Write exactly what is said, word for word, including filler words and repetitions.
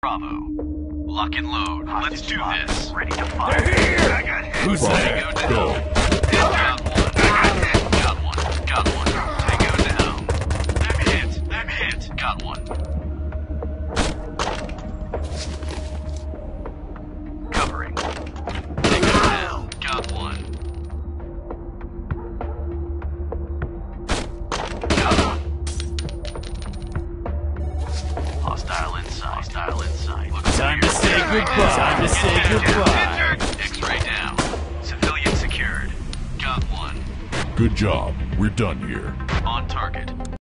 Bravo. Lock and load. Let's do this. Ready to fire. They're here! I got hit. Who's Tango that? down. Got one. Got one. Got one. Tango down. I'm hit. I'm hit. Got one. Covering. Tango down. Got one. Got one. Hostile inside. Hostile inside. Looks Time to say goodbye. Time to say goodbye. X-ray down. Civilian secured. Got one. Good job. We're done here. On target.